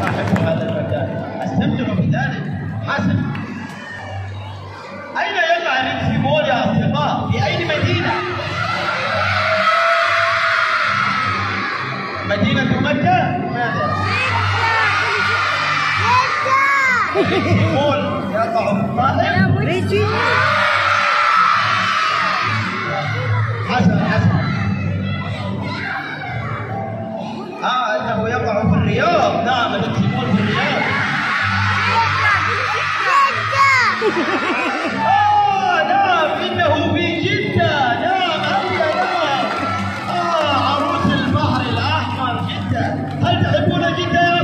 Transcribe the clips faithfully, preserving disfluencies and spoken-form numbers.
كما أحب هذا المكان، أستمتع بذلك. حسن. أين يقع ريكسي مول يا أصدقاء؟ في أي مدينة؟ مدينة مكة؟ ماذا؟ ريكسي مول يقع في الطائف؟ حسن حسن. آه إنه يقع في الرياض. نعم ريكسي مول في الرياض. آه نعم إنه في جدة. نعم أنت نعم. آه عروس البحر الأحمر جدة. هل تحبون جدة يا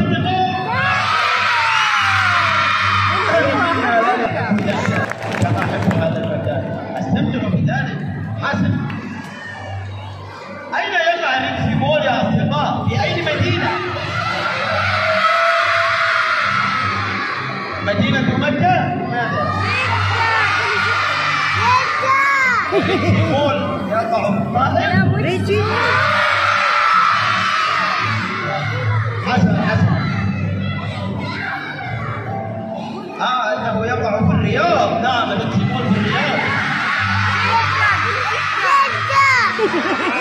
أصدقاء؟ كما أحب هذا المكان، أستمتع بذلك. حسن. أين يقع ريكسي مول يا أصدقاء؟ في أي مدينة؟ مدينة مكة؟ ماذا؟ ريكسي مول يقع في الطائف؟ حسن حسن. آه إنه يقع في الرياض. نعم ريكسي مول في الرياض.